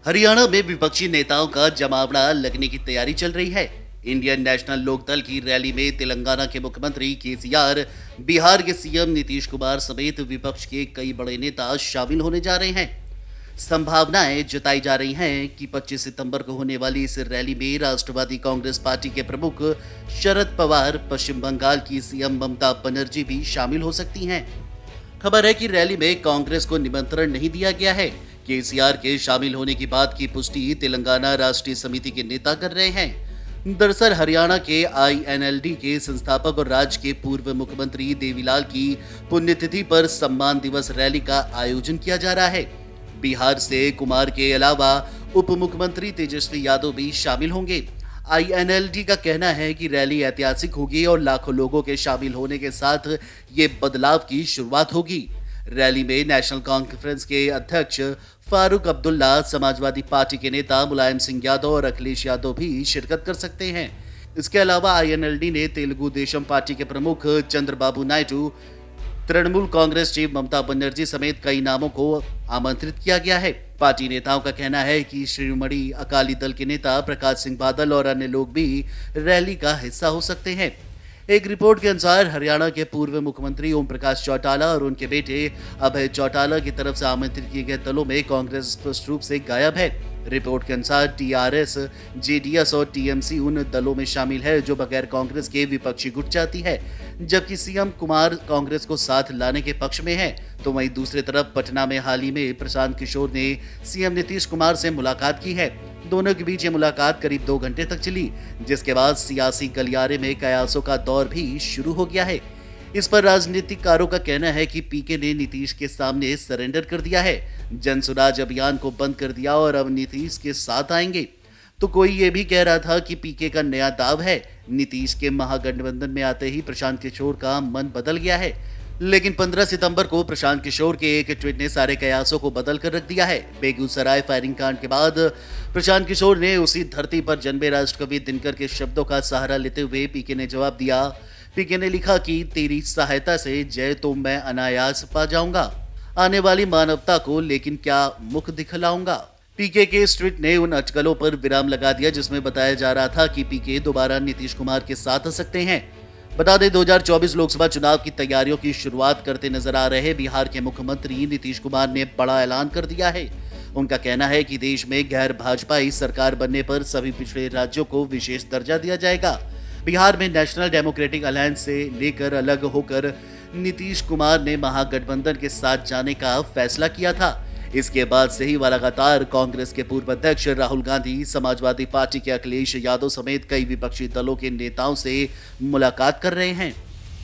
हरियाणा में विपक्षी नेताओं का जमावड़ा लगने की तैयारी चल रही है। इंडियन नेशनल लोकदल की रैली में तेलंगाना के मुख्यमंत्री केसीआर, बिहार के सीएम नीतीश कुमार समेत विपक्ष के कई बड़े नेता शामिल होने जा रहे हैं। संभावनाएं जताई जा रही हैं कि 25 सितंबर को होने वाली इस रैली में राष्ट्रवादी कांग्रेस पार्टी के प्रमुख शरद पवार, पश्चिम बंगाल की सीएम ममता बनर्जी भी शामिल हो सकती हैं। खबर है कि रैली में कांग्रेस को निमंत्रण नहीं दिया गया है। केसीआर के शामिल होने की बात की पुष्टि तेलंगाना राष्ट्रीय समिति के नेता कर रहे हैं। दरअसल हरियाणा के आईएनएलडी के संस्थापक और राज्य के पूर्व मुख्यमंत्री देवीलाल की पुण्यतिथि पर सम्मान दिवस रैली का आयोजन किया जा रहा है। बिहार से कुमार के अलावा उप मुख्यमंत्री तेजस्वी यादव भी शामिल होंगे। आईएनएलडी का कहना है कि रैली ऐतिहासिक होगी और लाखों लोगों के शामिल होने के साथ ये बदलाव की शुरुआत होगी। रैली में नेशनल कॉन्फ्रेंस के अध्यक्ष फारूक अब्दुल्ला, समाजवादी पार्टी के नेता मुलायम सिंह यादव और अखिलेश यादव भी शिरकत कर सकते हैं। इसके अलावा आईएनएलडी ने तेलुगु देशम पार्टी के प्रमुख चंद्रबाबू नायडू, तृणमूल कांग्रेस चीफ ममता बनर्जी समेत कई नामों को आमंत्रित किया गया है। पार्टी नेताओं का कहना है कि शिरोमणि अकाली दल के नेता प्रकाश सिंह बादल और अन्य लोग भी रैली का हिस्सा हो सकते हैं। एक रिपोर्ट के अनुसार हरियाणा के पूर्व मुख्यमंत्री ओम प्रकाश चौटाला और उनके बेटे अभय चौटाला की तरफ से आमंत्रित किए गए दलों में कांग्रेस स्पष्ट रूप से गायब है। रिपोर्ट के अनुसार टीआरएस, जेडीएस और टीएमसी उन दलों में शामिल है जो बगैर कांग्रेस के विपक्षी गुट चाहती है, जबकि सीएम कुमार कांग्रेस को साथ लाने के पक्ष में है। तो वहीं दूसरी तरफ पटना में हाल ही में प्रशांत किशोर ने सीएम नीतीश कुमार से मुलाकात की है। दोनों के बीच ये मुलाकात करीब 2 घंटे तक चली, जिसके बाद सियासी गलियारे में कयासों का दौर भी शुरू हो गया है। इस पर राजनीतिकारों का कहना है कि पीके ने नीतीश के सामने सरेंडर कर दिया है, जन सुराज अभियान को बंद कर दिया और अब नीतीश के साथ आएंगे। तो कोई ये भी कह रहा था कि पीके का नया दाव है। नीतीश के महागठबंधन में आते ही प्रशांत किशोर का मन बदल गया है, लेकिन 15 सितंबर को प्रशांत किशोर के एक ट्वीट ने सारे कयासों को बदल कर रख दिया है। बेगूसराय फायरिंग कांड के बाद प्रशांत किशोर ने उसी धरती पर जन्मे राष्ट्रकवि दिनकर के शब्दों का सहारा लेते हुए पीके ने जवाब दिया। पीके ने लिखा कि तेरी सहायता से जय तो मैं अनायास पा जाऊंगा, आने वाली मानवता को लेकिन क्या मुख दिखलाऊंगा। पीके के इस ट्वीट ने उन अटकलों पर विराम लगा दिया जिसमें बताया जा रहा था कि पीके दोबारा नीतीश कुमार के साथ आ सकते हैं। बता दें 2024 लोकसभा चुनाव की तैयारियों की शुरुआत करते नजर आ रहे बिहार के मुख्यमंत्री नीतीश कुमार ने बड़ा ऐलान कर दिया है। उनका कहना है कि देश में गैर भाजपाई सरकार बनने पर सभी पिछड़े राज्यों को विशेष दर्जा दिया जाएगा। बिहार में नेशनल डेमोक्रेटिक अलायंस से लेकर अलग होकर नीतीश कुमार ने महागठबंधन के साथ जाने का फैसला किया था। इसके बाद से ही वह लगातार कांग्रेस के पूर्व अध्यक्ष राहुल गांधी, समाजवादी पार्टी के अखिलेश यादव समेत कई विपक्षी दलों के नेताओं से मुलाकात कर रहे हैं।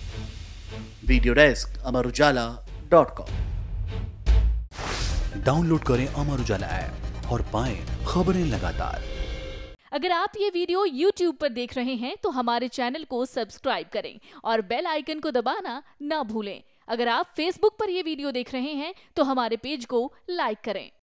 Video desk amarujala.com। डाउनलोड करें अमर उजाला ऐप और पाएं खबरें लगातार। अगर आप ये वीडियो YouTube पर देख रहे हैं तो हमारे चैनल को सब्सक्राइब करें और बेल आइकन को दबाना ना भूलें। अगर आप Facebook पर ये वीडियो देख रहे हैं तो हमारे पेज को लाइक करें।